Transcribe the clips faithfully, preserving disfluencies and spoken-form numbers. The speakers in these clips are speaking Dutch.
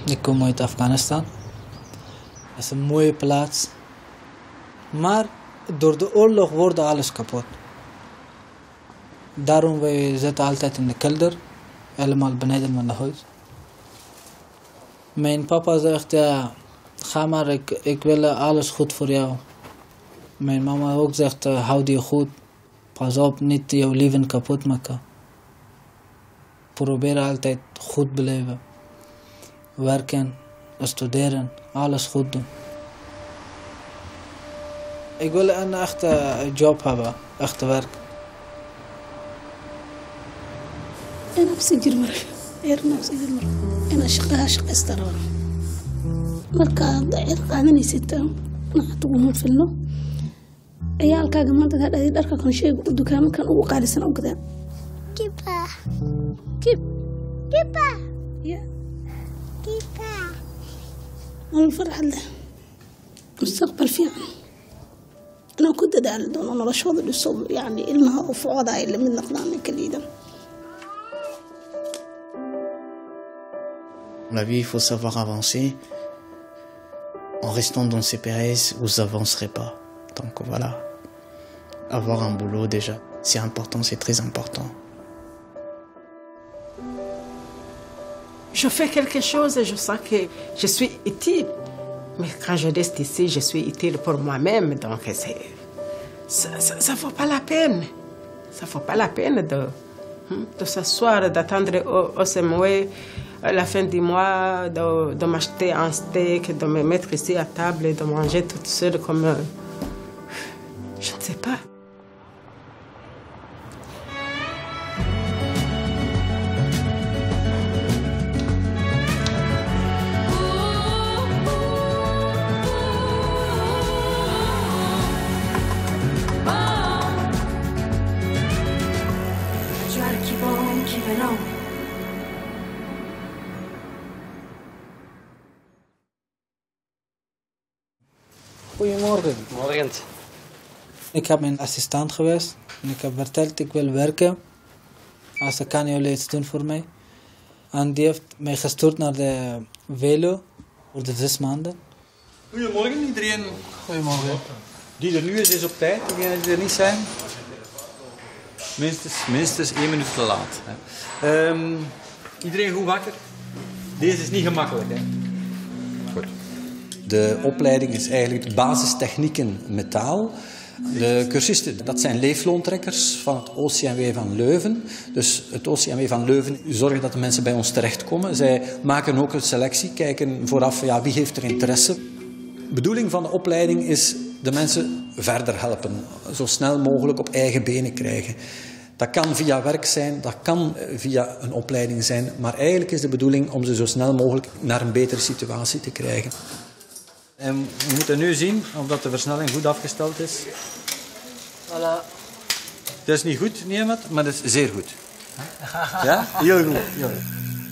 Ik kom uit Afghanistan. Het is een mooie plaats. Maar door de oorlog wordt alles kapot. Daarom wij zitten altijd in de kelder. Helemaal beneden van de huis. Mijn papa zegt, ja, ga maar, ik, ik wil alles goed voor jou. Mijn mama ook zegt, uh, houd je goed. Pas op, niet jouw leven kapot maken. Probeer altijd goed blijven. Werken, studeren, alles goed doen. Ik wil een echte job hebben, echt werk. أنا بسجل مرة أنا بسجل مرة أنا شقة شقة استرار مركا عرقانني ستة نعطوهم في النو عيال كاغا ما دغ هذا داركا كان شيء دكان كان او قارسن او غدا كيبا كيب كيبا يا كيبا الفرح له مستقبل فيها أنا كنت دال دون أنا رشوض الصوب يعني المها وفعوضة اللي من نقدان كليدا. La vie, il faut savoir avancer. En restant dans ces périodes, vous n'avancerez pas. Donc voilà, avoir un boulot déjà, c'est important, c'est très important. Je fais quelque chose et je sens que je suis utile. Mais quand je reste ici, je suis utile pour moi-même. Donc ça ne vaut pas la peine. Ça ne vaut pas la peine de, de s'asseoir, d'attendre au, au S M W à la fin du mois, de, de m'acheter un steak, de me mettre ici à table et de manger toute seule comme... Euh, je ne sais pas. Goedemorgen. Morgen. Ik heb mijn assistent geweest en ik heb verteld ik wil werken. Als ik kan jullie iets doen voor mij. En die heeft mij gestuurd naar de Velo voor de zes maanden. Goedemorgen iedereen. Goedemorgen. Die er nu is, is op tijd. Degenen die er niet zijn, minstens, minstens één minuut te laat. Hè. Um, iedereen goed wakker? Deze is niet gemakkelijk. Hè. Goed. De opleiding is eigenlijk de basistechnieken metaal. De cursisten, dat zijn leefloontrekkers van het O C M W van Leuven. Dus het O C M W van Leuven zorgt dat de mensen bij ons terechtkomen. Zij maken ook een selectie, kijken vooraf ja, wie heeft er interesse. De bedoeling van de opleiding is de mensen verder helpen. Zo snel mogelijk op eigen benen krijgen. Dat kan via werk zijn, dat kan via een opleiding zijn. Maar eigenlijk is de bedoeling om ze zo snel mogelijk naar een betere situatie te krijgen. En we moeten nu zien of dat de versnelling goed afgesteld is. Voilà. Dat is niet goed, niemand, maar dat is zeer goed. Ja? Heel goed. Heel goed.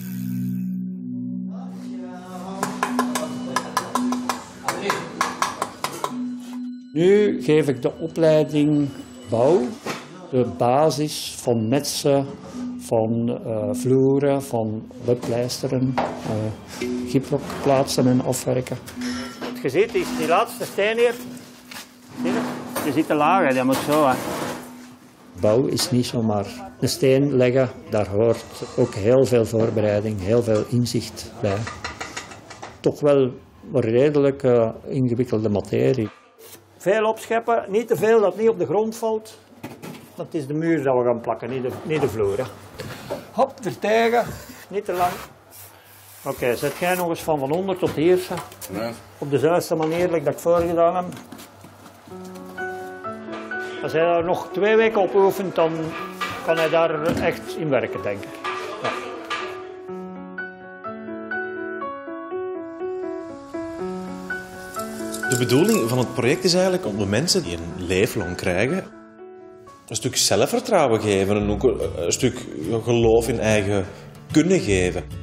Nu geef ik de opleiding bouw, de basis van metsen, van uh, vloeren, van webpleisteren, uh, gyprock plaatsen en afwerken. Je ziet, die, die laatste steen hier, zie je? Je ziet de lagen, dat moet zo. Hè. Bouw is niet zomaar een steen leggen, daar hoort ook heel veel voorbereiding, heel veel inzicht bij. Toch wel een redelijk uh, ingewikkelde materie. Veel opscheppen, niet te veel dat het niet op de grond valt. Dat is de muur dat we gaan plakken, niet de, niet de vloer. Hè. Hop, er tegen, niet te lang. Oké, okay, zet jij nog eens van van onder tot hier. Nee. Op dezelfde manier dat ik dat voorgedaan heb. Als hij daar nog twee weken op oefent, dan kan hij daar echt in werken, denk ik. Ja. De bedoeling van het project is eigenlijk om de mensen die een leefloon krijgen, een stuk zelfvertrouwen geven en ook een stuk geloof in eigen kunnen geven.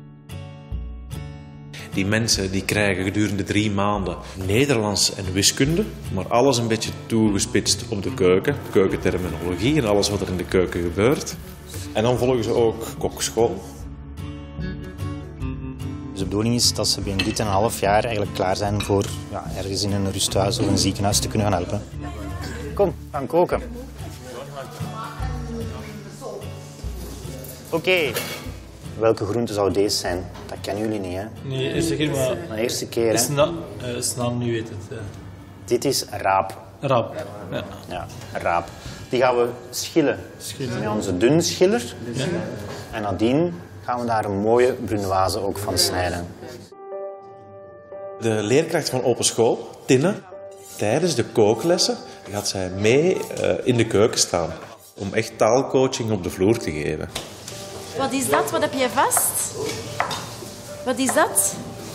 Die mensen die krijgen gedurende drie maanden Nederlands en wiskunde, maar alles een beetje toegespitst op de keuken, keukenterminologie en alles wat er in de keuken gebeurt. En dan volgen ze ook kokschool. Dus de bedoeling is dat ze binnen dit en een half jaar eigenlijk klaar zijn voor ja, ergens in een rusthuis of een ziekenhuis te kunnen gaan helpen. Kom, we gaan koken. Oké. Okay. Welke groente zou deze zijn? Dat kennen jullie niet, hè? Nee, eerste keer maar... De eerste keer, hè? Snap, uh, snap nu weet het. Ja. Dit is raap. Raap, ja. Ja, raap. Die gaan we schillen. Schillen. Met onze dun schiller. Ja. En nadien gaan we daar een mooie brunoise ook van snijden. De leerkracht van Open School, Tinne, tijdens de kooklessen gaat zij mee uh, in de keuken staan. Om echt taalcoaching op de vloer te geven. Wat is dat? Wat heb je vast? Wat is dat?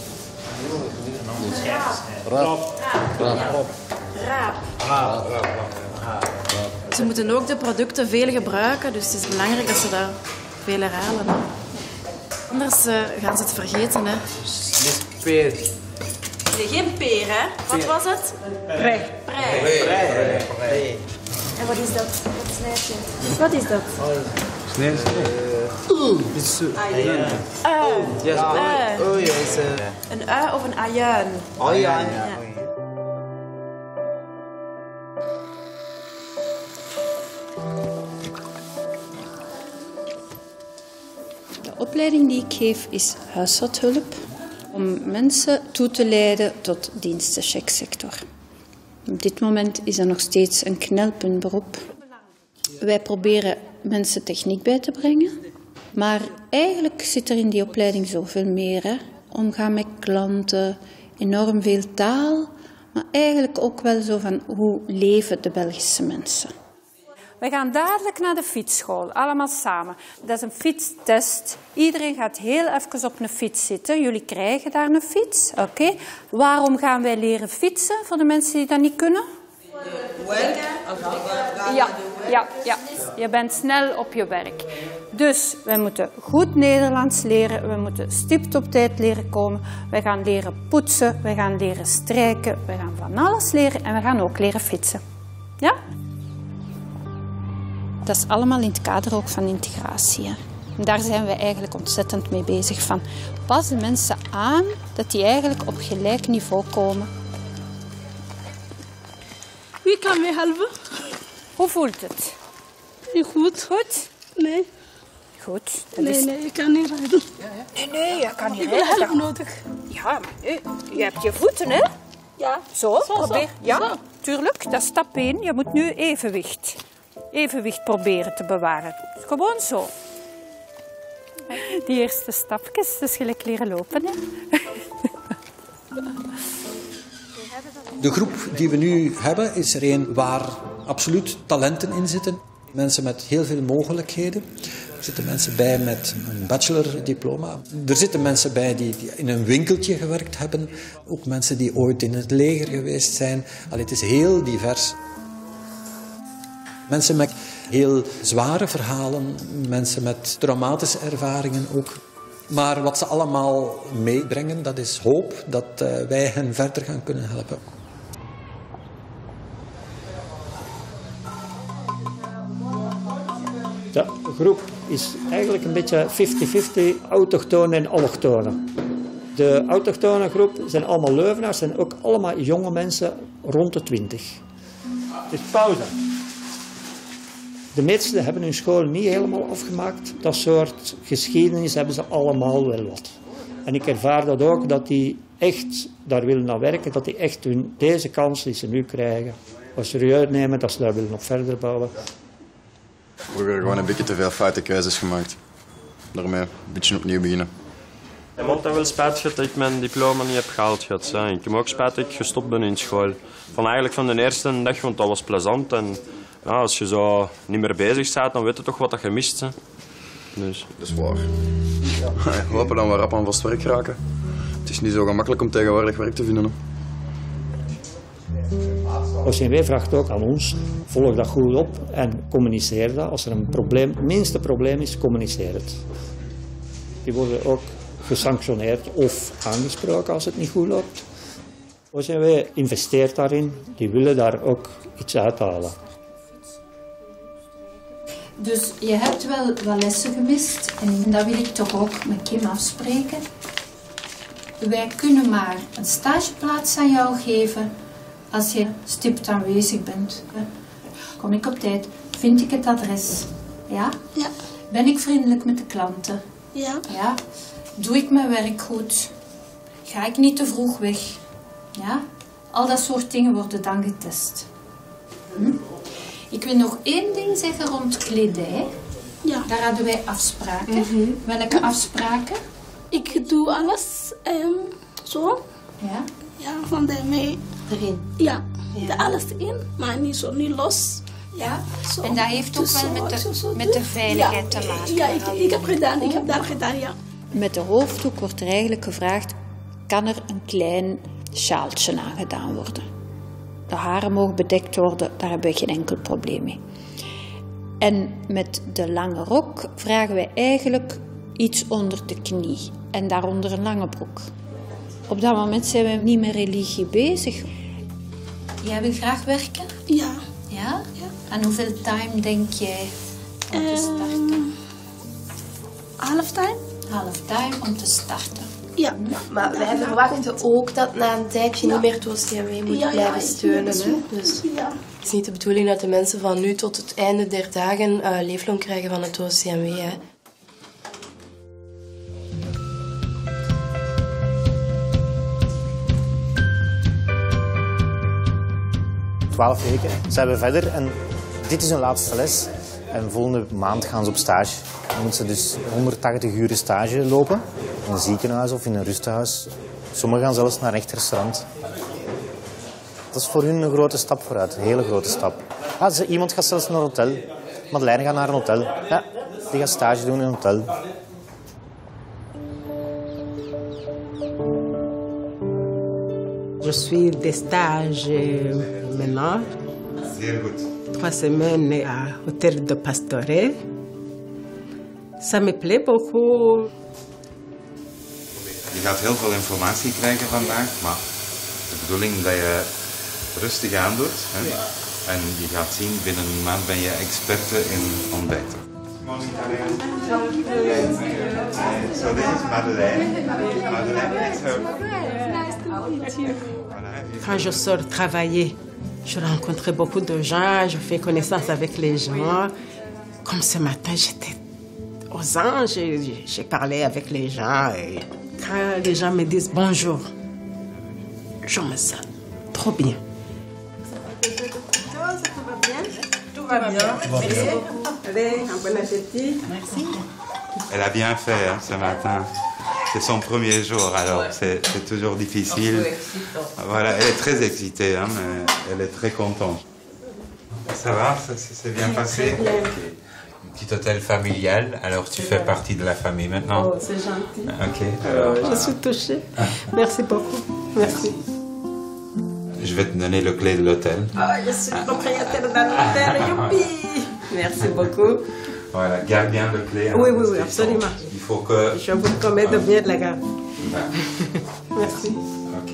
Raap. Raap. Raap. Ze moeten ook de producten veel gebruiken, dus het is belangrijk dat ze daar veel herhalen. Anders uh, gaan ze het vergeten. Hè. Peer. Nee, geen peer, hè? Wat was het? Prei. Prei. Prei. En wat is dat? Wat snijd je? Wat is dat? Nee, nee. Dit is zo. Ui. Ja, ui. Een ui of een ajuin? Ajuin. De opleiding die ik geef is huishoudhulp. Om mensen toe te leiden tot dienstenchecksector. Op dit moment is dat nog steeds een knelpuntberoep. Wij proberen mensen techniek bij te brengen. Maar eigenlijk zit er in die opleiding zoveel meer. Hè? Omgaan met klanten, enorm veel taal. Maar eigenlijk ook wel zo van hoe leven de Belgische mensen. We gaan dadelijk naar de fietsschool, allemaal samen. Dat is een fietstest. Iedereen gaat heel even op een fiets zitten. Jullie krijgen daar een fiets. Oké. Okay. Waarom gaan wij leren fietsen, voor de mensen die dat niet kunnen? Ja, ja, ja. Je bent snel op je werk. Dus we moeten goed Nederlands leren. We moeten stipt op tijd leren komen. We gaan leren poetsen. We gaan leren strijken. We gaan van alles leren. En we gaan ook leren fietsen. Ja? Dat is allemaal in het kader ook van integratie. Hè. En daar zijn we eigenlijk ontzettend mee bezig. Van, pas de mensen aan dat die eigenlijk op gelijk niveau komen. Wie kan mij helpen? Hoe voelt het? Niet goed. Goed? Nee. Goed. Nee, is... nee, ik kan niet rijden. Nee, nee, je kan niet ik rijden. Ik heb hulp nodig. Ja, maar nee, je hebt je voeten, hè? Ja. Zo, zo probeer. Zo. Ja, zo. tuurlijk. Dat is stap één. Je moet nu evenwicht. Evenwicht proberen te bewaren. Gewoon zo. Die eerste stapjes, dus gelijk leren lopen. Hè? De groep die we nu hebben is er een waar absoluut talenten in zitten. Mensen met heel veel mogelijkheden. Er zitten mensen bij met een bachelordiploma. Er zitten mensen bij die, die in een winkeltje gewerkt hebben. Ook mensen die ooit in het leger geweest zijn. Allee, het is heel divers. Mensen met heel zware verhalen, mensen met traumatische ervaringen ook. Maar wat ze allemaal meebrengen, dat is hoop dat uh, wij hen verder gaan kunnen helpen. De groep is eigenlijk een beetje vijftig vijftig, autochtonen en allochtonen. De autochtone groep zijn allemaal Leuvenaars, zijn ook allemaal jonge mensen rond de twintig. Het is pauze. De meesten hebben hun school niet helemaal afgemaakt. Dat soort geschiedenis hebben ze allemaal wel wat. En ik ervaar dat ook, dat die echt daar willen naar werken, dat die echt hun, deze kans die ze nu krijgen, wat serieus nemen, dat ze daar willen op verder bouwen. We hebben gewoon een beetje te veel foute keuzes gemaakt. Daarmee een beetje opnieuw beginnen. Ik heb wel spijt gehad dat ik mijn diploma niet heb gehaald. Gehad, hè. Ik heb ook spijt dat ik gestopt ben in school. Van eigenlijk van de eerste dag, want dat was plezant. En ja, als je zo niet meer bezig bent, dan weet je toch wat je mist. Hè. Dus. Dat is waar. Ja. We hopen dat we rap aan vast werk raken. Het is niet zo gemakkelijk om tegenwoordig werk te vinden. Hè. O C M W vraagt ook aan ons, volg dat goed op en communiceer dat. Als er een probleem, het minste probleem is, communiceer het. Die worden ook gesanctioneerd of aangesproken als het niet goed loopt. O C M W investeert daarin, die willen daar ook iets uithalen. Dus je hebt wel wat lessen gemist en dat wil ik toch ook met Kim afspreken. wij kunnen maar een stageplaats aan jou geven als je stipt aanwezig bent. Kom ik op tijd? Vind ik het adres? Ja? Ja. Ben ik vriendelijk met de klanten? Ja. Ja. Doe ik mijn werk goed? Ga ik niet te vroeg weg? Ja? Al dat soort dingen worden dan getest. Hm? Ik wil nog één ding zeggen rond kledij. Ja. Daar hadden wij afspraken. Mm-hmm. Welke afspraken? Ik doe alles um, zo. Ja. Ja, van daarmee. Erin? Ja, ja. De alles in, maar niet zo, niet los. Ja. Zo. En dat heeft ook Dus wel zo, met de, zo, zo, met de dus. veiligheid ja. te maken. Ja, ik, ik heb gedaan, ik heb dat gedaan, ja. Met de hoofddoek wordt er eigenlijk gevraagd, kan er een klein sjaaltje aangedaan worden? De haren mogen bedekt worden, daar hebben we geen enkel probleem mee. En met de lange rok vragen wij eigenlijk iets onder de knie en daaronder een lange broek. Op dat moment zijn we niet met religie bezig. Jij wil graag werken? Ja. Ja? Ja. En hoeveel time denk jij om te starten? Um, half time? Half time om te starten. Ja. Maar wij verwachten ook dat na een tijdje niet meer het O C M W moet Ja, ja, blijven ik steunen. weet Hè? het. Dus Ja. het is niet de bedoeling dat de mensen van nu tot het einde der dagen uh, leefloon krijgen van het O C M W. Hè? twaalf weken zijn we verder en dit is hun laatste les. En volgende maand gaan ze op stage. Dan moeten ze dus honderdtachtig uur stage lopen. In een ziekenhuis of in een rusthuis. Sommigen gaan zelfs naar een echt restaurant. Dat is voor hun een grote stap vooruit. Een hele grote stap. Ah, ze, iemand gaat zelfs naar een hotel. Madeleine gaat naar een hotel. Ja, die gaat stage doen in een hotel. Je suis des stages maintenant. Zeer goed. Trois semaines à Hôtel de Pastoret. Ça me plaît beaucoup. Je gaat heel veel informatie krijgen vandaag, maar de bedoeling dat je rustig aandoet. Hè? En je gaat zien, binnen een maand ben je experte in ontbijten. Zo, dit is Madeleine. Madeleine is her. Quand je sors travailler, je rencontre beaucoup de gens, je fais connaissance avec les gens. Comme ce matin, j'étais aux anges, j'ai parlé avec les gens. Et quand les gens me disent bonjour, je me sens trop bien. Tout va bien. Merci beaucoup. Allez, un bon appétit. Merci. Elle a bien fait hein, ce matin. C'est son premier jour, alors c'est toujours difficile. Voilà, elle est très excitée, hein, mais elle est très contente. Ça va, ça s'est bien passé? Okay. Un petit hôtel familial, alors tu fais partie de la famille maintenant? Oh, c'est gentil. Ok. Alors, Alors, je suis touchée. Merci beaucoup. Merci. Je vais te donner le clé de l'hôtel. Ah, je suis propriétaire d'un hôtel, youpi! Merci beaucoup. Voilà, garde bien le clé. Hein, Oui, oui, oui, absolument. Il faut que... Je vous promets de bien de la garde. Merci. Ok.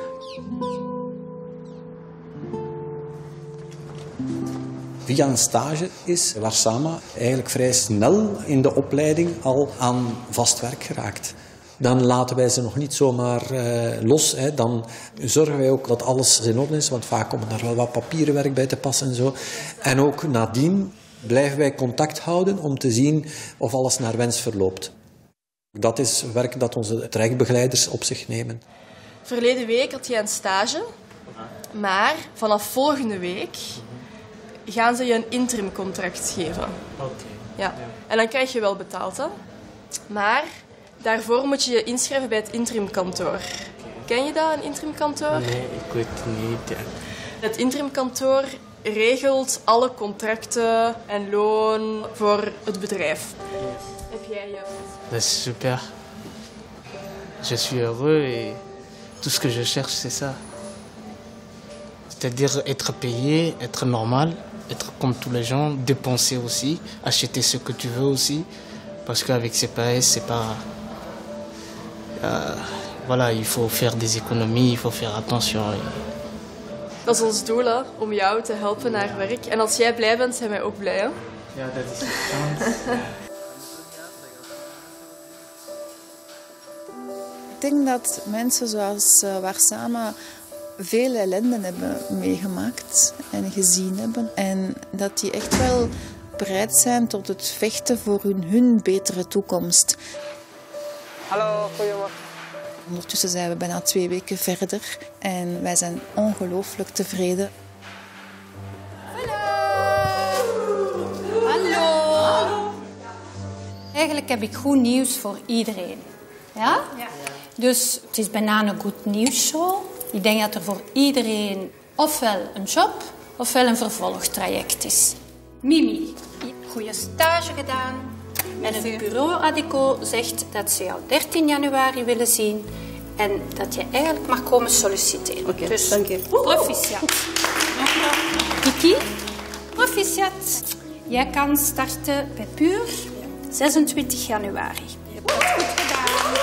Via een stage is Warsama eigenlijk vrij snel in de opleiding al aan vast werk geraakt. Dan laten wij ze nog niet zomaar uh, los. Hè. Dan zorgen wij ook dat alles in orde is, want vaak komt er wel wat papierenwerk bij te passen en zo. En ook nadien blijven wij contact houden om te zien of alles naar wens verloopt. Dat is werk dat onze trajectbegeleiders op zich nemen. Verleden week had jij een stage, maar vanaf volgende week gaan ze je een interimcontract geven. Oké. Ja. En dan krijg je wel betaald, hè? Maar daarvoor moet je je inschrijven bij het interimkantoor. Ken je dat, een interimkantoor? Nee, ik weet het niet. Het interimkantoor regelt alle contracten en loon voor het bedrijf. Heb jij je... Dat is super. Je suis heureux et tout ce que je cherche, c'est ça. C'est-à-dire être payé, être normal, être comme tous les gens, dépenser aussi, acheter ce que tu veux aussi. Parce qu'avec C P A S, c'est pas... Euh, voilà, il faut faire des économies, il faut faire attention. Dat is ons doel, hè, om jou te helpen naar werk. En als jij blij bent, zijn wij ook blij. Hè? Ja, dat is de kans. denk dat mensen zoals uh, Warsama veel ellende hebben meegemaakt en gezien hebben. En dat die echt wel bereid zijn tot het vechten voor hun, hun betere toekomst. Hallo, goedemorgen. Ondertussen zijn we bijna twee weken verder en wij zijn ongelooflijk tevreden. Hallo. Eigenlijk heb ik goed nieuws voor iedereen. Ja? Ja. Dus het is bijna een goed nieuwsshow. Ik denk dat er voor iedereen ofwel een job ofwel een vervolgtraject is. Mimi, goede stage gedaan. En het bureau Adico zegt dat ze jou dertien januari willen zien en dat je eigenlijk mag komen solliciteren. Oké, dus dank je. Proficiat. Kiki, proficiat. Jij kan starten bij Puur zesentwintig januari. Je hebt het goed gedaan.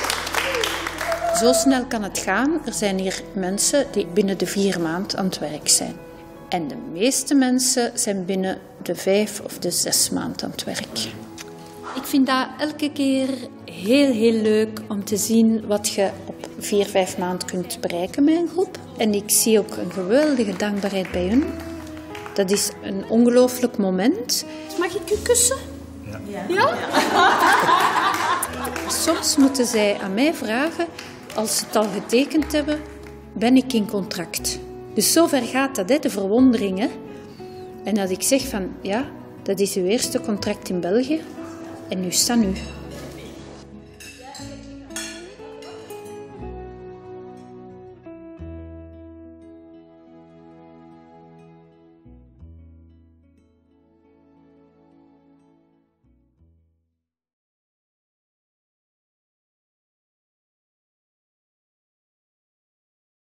Zo snel kan het gaan. Er zijn hier mensen die binnen de vier maanden aan het werk zijn. En de meeste mensen zijn binnen de vijf of de zes maanden aan het werk. Ik vind dat elke keer heel, heel leuk om te zien wat je op vier, vijf maanden kunt bereiken met een groep. En ik zie ook een geweldige dankbaarheid bij hun. Dat is een ongelooflijk moment. Mag ik u kussen? Ja. Ja? Soms moeten zij aan mij vragen, als ze het al getekend hebben, ben ik in contract. Dus zover gaat dat, hè, de verwondering. Hè? En dat ik zeg van, ja, dat is uw eerste contract in België. En nu staat nu.